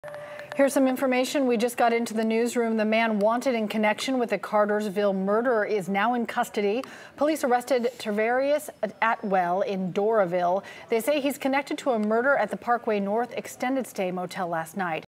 Here's some information we just got into the newsroom. The man wanted in connection with the Cartersville murder is now in custody. Police arrested Tavares Atwell in Doraville. They say he's connected to a murder at the Parkway North extended stay motel last night.